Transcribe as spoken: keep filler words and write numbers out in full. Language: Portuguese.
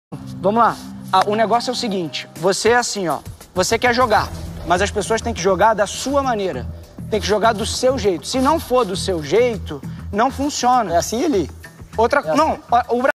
Vamos lá. Ah, o negócio é o seguinte, você é assim, ó, você quer jogar, mas as pessoas têm que jogar da sua maneira. Tem que jogar do seu jeito. Se não for do seu jeito, não funciona. É assim, Eli? Outra... É não, assim. o